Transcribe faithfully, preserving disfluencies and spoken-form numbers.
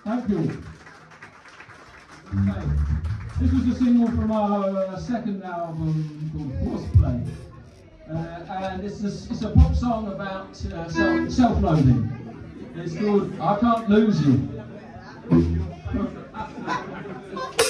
Thank you. Okay. This was a single from our uh, second album called Horseplay. Uh, and it's a, it's a pop song about uh, self, self-loathing. It's called I Can't Lose You.